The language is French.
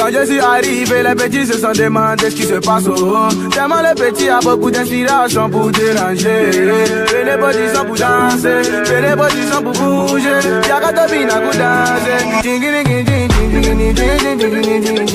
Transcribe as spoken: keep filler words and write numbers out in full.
Quand je suis arrivé, les petits se sont demandé ce qui se passe au haut. Tellement les petits a beaucoup d'inspiration pour déranger. Fais les positions pour danser, fais les positions pour bouger. Y'a qu'à te bina pour danser.